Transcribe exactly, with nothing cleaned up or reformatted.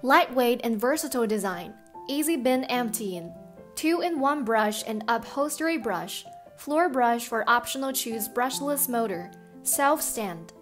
Lightweight and versatile design, easy bin emptying, two in one brush and upholstery brush, floor brush for optional choose brushless motor, self-stand.